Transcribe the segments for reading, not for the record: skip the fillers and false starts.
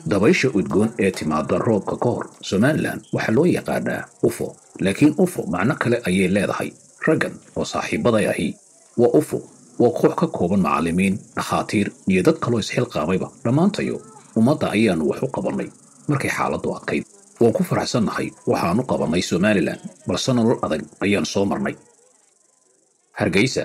dabaysha udgoon ee timaada roobka ka hor Somaliland waxa loo yaqaanaa UFO laakiin UFO macno kale ayay leedahay raggan oo saaxiibaday ahi waa UFO waa koox ka kooban macallimiin dhakhaatiir iyo dad kaloo isxilqaamayba dhammaantayo ummadda ayaanu wax u qabanay markay xaaladdu adkayd waan ku faraxsannahay waxaanu qabanay Somaliland balse nolol adag ayaan soo marnay Hargeysa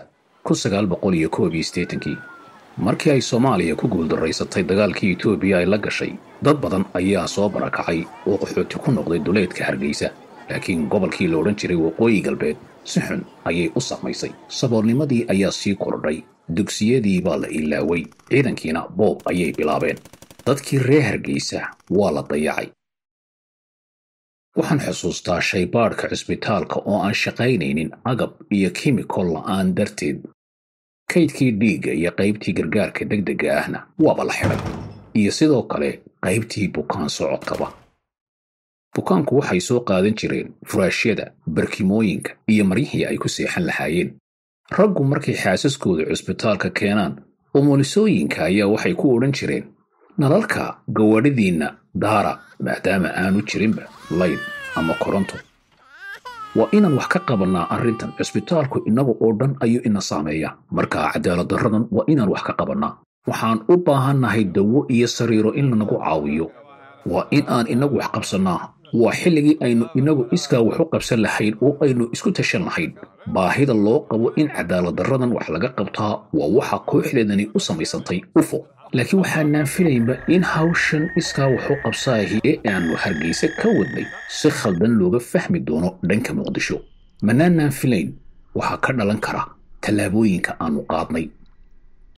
1981 markii ay Soomaaliya ku guuldareysatay dagaalkii Itoobiya ay la gashay dad badan ayaa soo barakacay oo qaxooti ku noqday duleedka Hargeysa laakiin gobolkii la oran jiray Waqooyi Galbeed si xun ayay u samaysay saboolnimadii ayaa sii kordhay dugsiyadii baa la ilaaway ciidankiina boob ayay bilaabeen dadkii reer Hargeysa waa la dayacay waxaan xusuustaa shaybaadhka cisbitaalka oo aan shaqaynaynin agab iyo kiimiko la'aan darteed kaydkii dhiigga iyo qaybtii gargaarka degdega ahna waaba la xidhay iyo sidoo kale qaybtii bukaan socodkaba bukaanku waxay soo qaadan jireen furaashyada barkimooyinka iyo maryihii ay ku seexan lahaayeen raggu markay xaasaskooda cisbitaalka keenaan umulisooyinka ayaa waxay ku odhan jireen nalalka gawaadhidiinna daara maadaama aanu jirinba layn ama koronto waa inaan wax ka qabanaa arrintan cisbitaalku inagu oo dhan ayuu ina saameeyaa markaa cadaalad darradan waa inaan wax ka qabanaa waxaan u baahannahay dawo iyo sariiro in lanagu caawiyo waa in aan inagu wax qabsanaa waa xilligii aynu inagu iskaa wax u qabsan lahayn oo aynu isku tashan lahayn baahida loo qabo in cadaalad darradan wax laga qabtaa waa waxa kooxdeedani u samaysantay UFO laakiin waxaanaan filaynba in hawshan iskaa wax u qabsaahi ee aanu Hargeysa ka wadnay si khaldan looga fahmi doono dhanka Muqdisho manaanaan filayn waxa ka dhalan kara tallaabooyinka aanu qaadnay